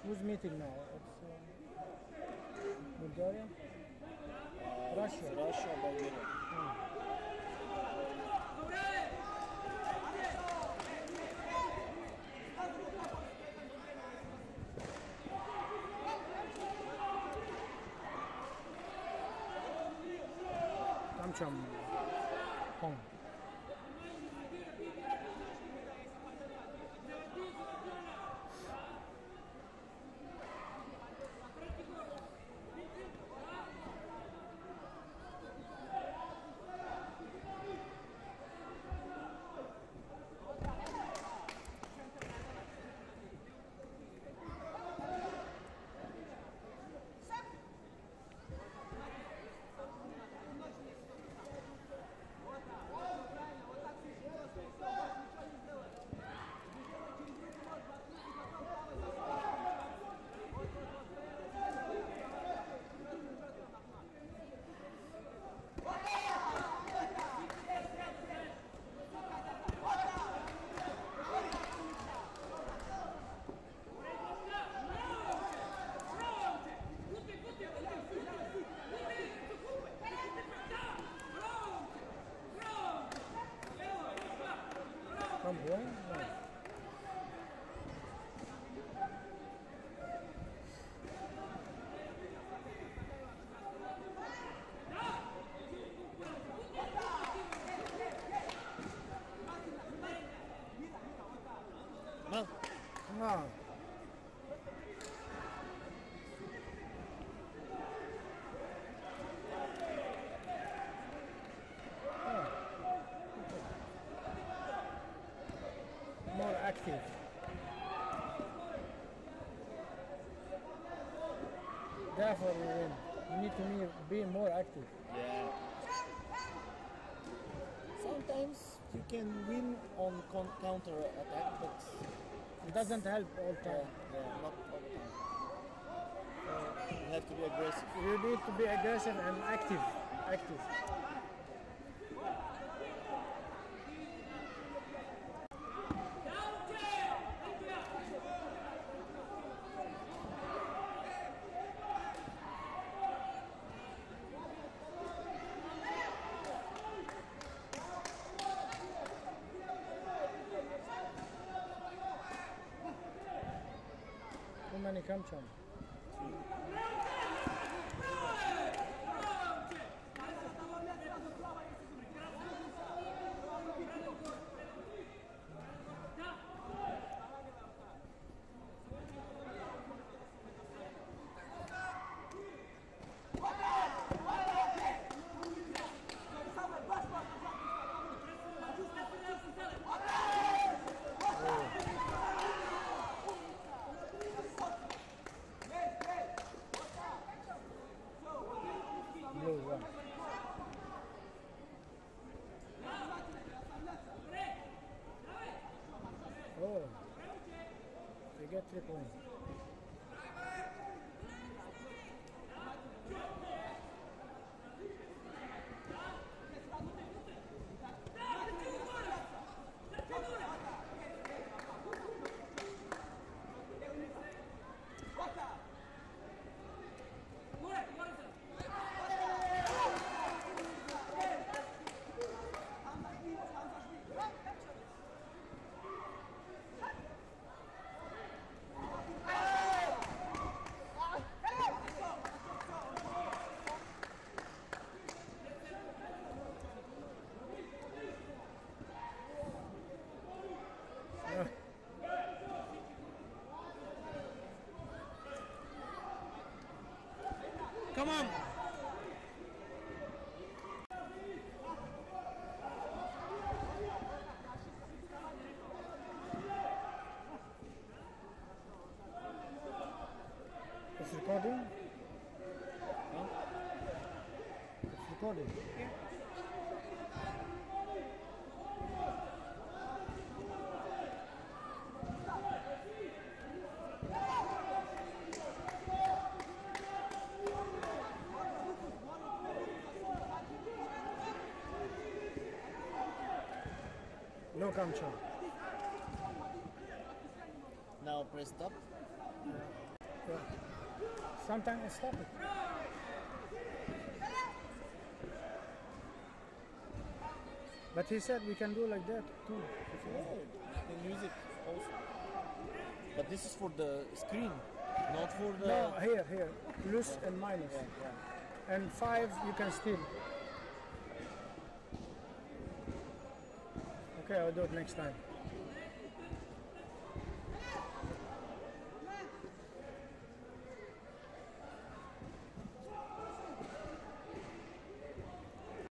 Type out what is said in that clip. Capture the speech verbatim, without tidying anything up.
Who's meeting now? It's uh, Bulgaria? Uh, Russia. Russia, Bulgaria. Kamcham Hong. From where? No. No. Come on. More active. Therefore, we win. You need to be more active. Yeah. Sometimes you can win on con- counter attack, but It doesn't help all yeah, time. yeah, not all the time. Uh, you have to be aggressive. You need to be aggressive and active. Active. Too many Kamcham. Blue one. Oh, you get three points. Come on! It's recording? Huh? It's recording. No Kamcham. Now press stop. Yeah. Sometimes I stop it. But he said we can do like that too. If you Yeah, want. you can use it also. But this is for the screen, not for the. No, here, here. Plus and minus. Yeah, yeah. And five you can steal. Okay, I'll do it next time.